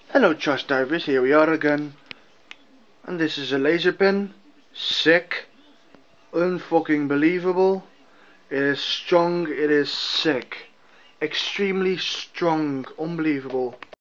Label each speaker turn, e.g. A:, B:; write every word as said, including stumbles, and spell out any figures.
A: Hello Trust Divers, here we are again. And this is a laser pen. Sick. Unfucking believable. It is strong, it is sick. Extremely strong, unbelievable.